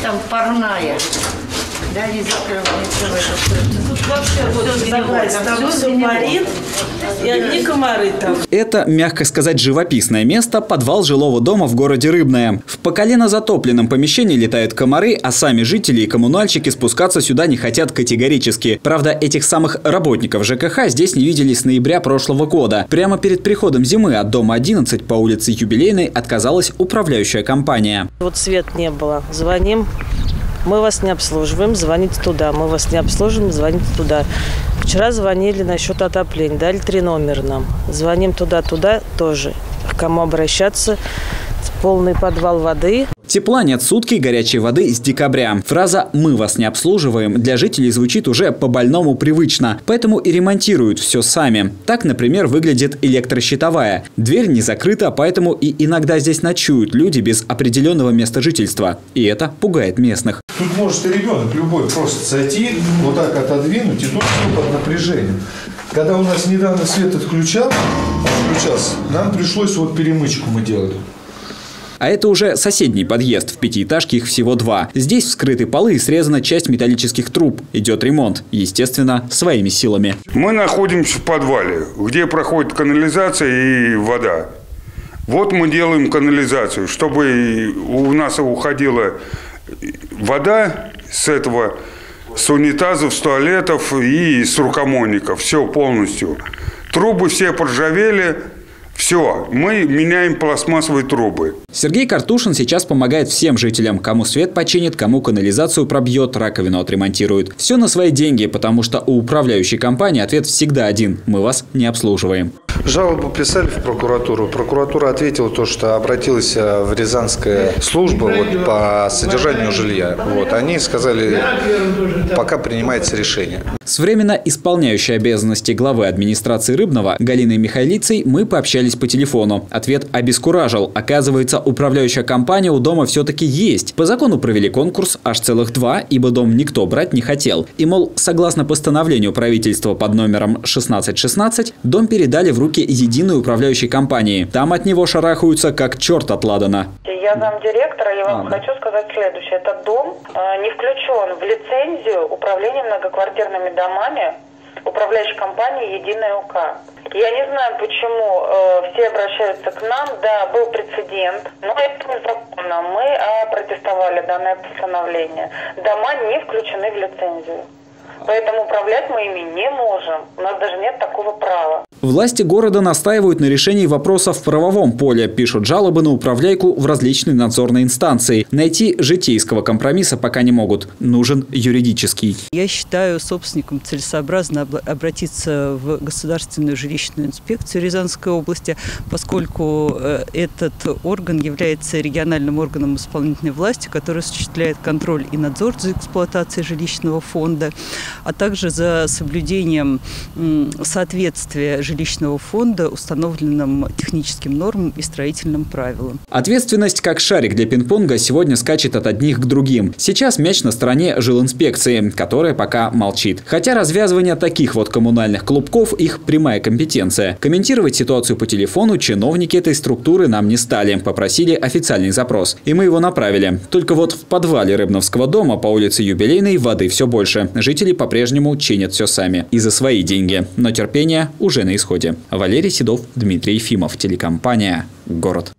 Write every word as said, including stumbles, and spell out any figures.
там парная. Да, не закрывается. Тут вообще вот там все парит, и одни комары там. Это, мягко сказать, живописное место – подвал жилого дома в городе Рыбное. В по колено затопленном помещении летают комары, а сами жители и коммунальщики спускаться сюда не хотят категорически. Правда, этих самых работников ЖКХ здесь не видели с ноября прошлого года. Прямо перед приходом зимы от дома одиннадцать по улице Юбилейной отказалась управляющая компания. Вот свет не было. Звоним. Мы вас не обслуживаем, звоните туда. Мы вас не обслуживаем, звоните туда. Вчера звонили насчет отопления, дали три номера нам. Звоним туда-туда тоже. К кому обращаться? Полный подвал воды. Тепла нет сутки, горячей воды с декабря. Фраза «мы вас не обслуживаем» для жителей звучит уже по-больному привычно, поэтому и ремонтируют все сами. Так, например, выглядит электрощитовая. Дверь не закрыта, поэтому и иногда здесь ночуют люди без определенного места жительства. И это пугает местных. Тут может и ребенок любой просто зайти, вот так отодвинуть, и тут все под напряжением. Когда у нас недавно свет отключал, отключался, нам пришлось вот перемычку мы делали. А это уже соседний подъезд. В пятиэтажке их всего два. Здесь вскрыты полы и срезана часть металлических труб. Идет ремонт. Естественно, своими силами. Мы находимся в подвале, где проходит канализация и вода. Вот мы делаем канализацию, чтобы у нас уходила вода с этого, с унитазов, с туалетов и с рукомойников. Все полностью. Трубы все поржавели. Все, мы меняем пластмассовые трубы. Сергей Картушин сейчас помогает всем жителям. Кому свет починит, кому канализацию пробьет, раковину отремонтирует. Все на свои деньги, потому что у управляющей компании ответ всегда один – мы вас не обслуживаем. Жалобу писали в прокуратуру. Прокуратура ответила то, что обратилась в Рязанская служба вот, по содержанию жилья. Вот, они сказали, пока принимается решение. С временно исполняющей обязанности главы администрации Рыбного Галиной Михайлицей мы пообщались по телефону. Ответ обескуражил. Оказывается, управляющая компания у дома все-таки есть. По закону провели конкурс, аж целых два, ибо дом никто брать не хотел. И, мол, согласно постановлению правительства под номером шестнадцать шестнадцать, дом передали в руки единой управляющей компании. Там от него шарахаются, как черт от ладана. Я замдиректора, я вам а, хочу сказать следующее. Этот дом э, не включен в лицензию управления многоквартирными домами управляющей компании «Единая УК». Я не знаю, почему э, все обращаются к нам. Да, был прецедент, но это незаконно. Мы э, протестовали данное постановление. Дома не включены в лицензию. Поэтому управлять мы ими не можем. У нас даже нет такого права. Власти города настаивают на решении вопросов в правовом поле. Пишут жалобы на управляйку в различные надзорные инстанции. Найти житейского компромисса пока не могут. Нужен юридический. Я считаю собственникам целесообразно обратиться в Государственную жилищную инспекцию Рязанской области, поскольку этот орган является региональным органом исполнительной власти, который осуществляет контроль и надзор за эксплуатацией жилищного фонда, а также за соблюдением соответствия жилищного фонда установленным техническим нормам и строительным правилам. Ответственность, как шарик для пинг-понга, сегодня скачет от одних к другим. Сейчас мяч на стороне жилинспекции, которая пока молчит. Хотя развязывание таких вот коммунальных клубков – их прямая компетенция. Комментировать ситуацию по телефону чиновники этой структуры нам не стали. Попросили официальный запрос. И мы его направили. Только вот в подвале Рыбновского дома по улице Юбилейной воды все больше. Жители по-прежнему чинят все сами. И за свои деньги. Но терпение уже на исходе. Валерий Седов, Дмитрий Ефимов. Телекомпания «Город».